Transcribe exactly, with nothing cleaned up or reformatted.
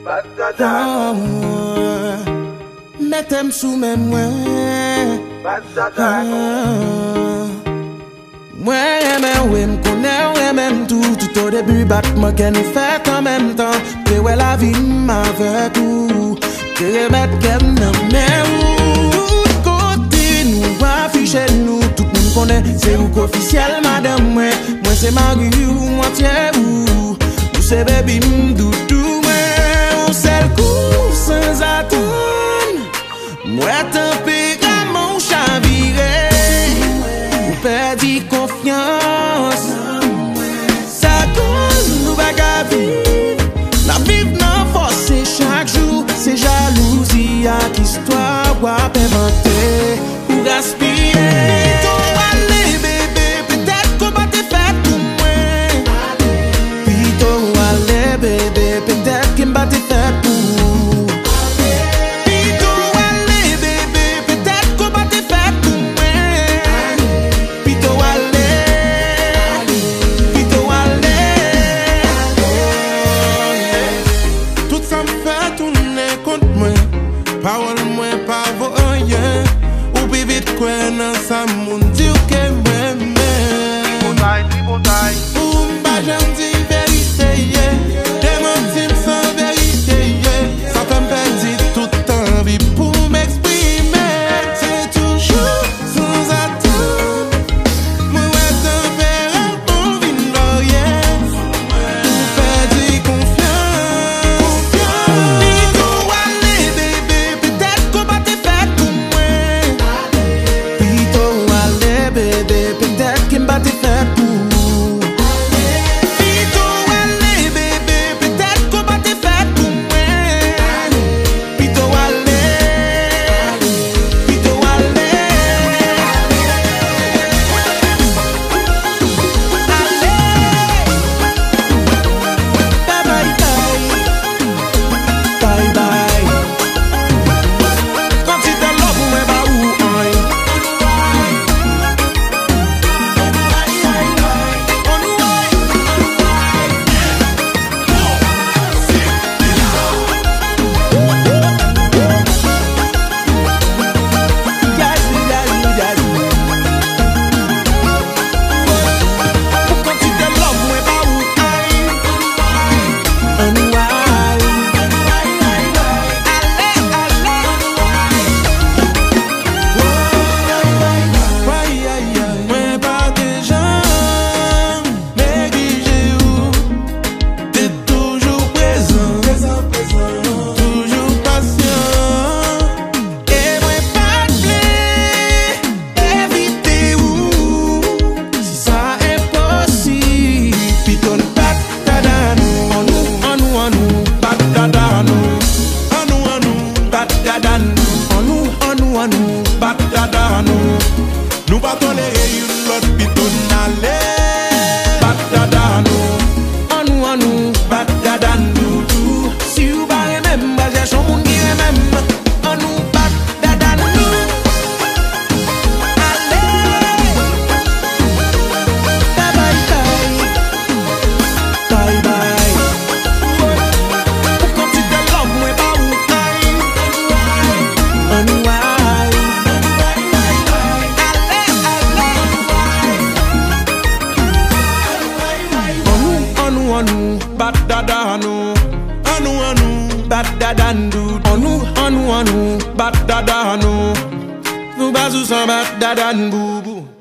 Mettez-moi sous mes mains. Moi, je me connais, même tout. Tout au début, battement qu'elle nous fait en même temps. Que ouais, la vie m'avait tout. Que remettre qu'elle n'a mais où. Côté nous, afficher nous. Tout le monde connaît, c'est où qu'officiel, madame. Moi, moi c'est Marie ou moitié ou. Ou c'est baby m'doudou. Moi, on sait le coup sans attendre. Moi, tempérament chaviré. Ou perdu confiance. Ça cause nous bagarre vivre. La vivre non forcée chaque jour. C'est jalousie à qu'histoire ou à inventer. Ou gaspiller. Plutôt aller bébé, peut-être qu'on va te faire pour moi. Plutôt aller bébé, peut-être qu'on va te faire pour moi. Parole moins pas vaut rien. Ou plus vite quoi dans sa moun dire que moi même. Tripotaille, tripotaille. Ou m'ba j'en dis vérité. Des mentir sans vérité. Ça fait perdre tout envie pour m'exprimer. C'est toujours sans attendre. Moi tempérament vine varier. Ou perdre confiance. Plutôt aller bébé. Bébé, peut-être qu'il m'a te faire pour. Plutôt aller, bébé, peut-être qu'on va te faire pour moi. Plutôt aller, plutôt aller. Allez, bye bye, bye bye. Quand tu t'es là pour moi, bah où on nous pas tolérer une l'autre piton aller. Bagdada nous, on nous, on nous, Bagdada nous tout. si vous parlez même, bah j'ai son monde qui est même. On nous Bagdada nous. Allez, bye bye bye, bye bye. Quand tu te love, moi pas où aïe. On nous aïe. Anu, Bagdada anu, anu anu, Bagdada anu, anu anu anu, Bagdada anu, nous basous sans Bagdada boubou.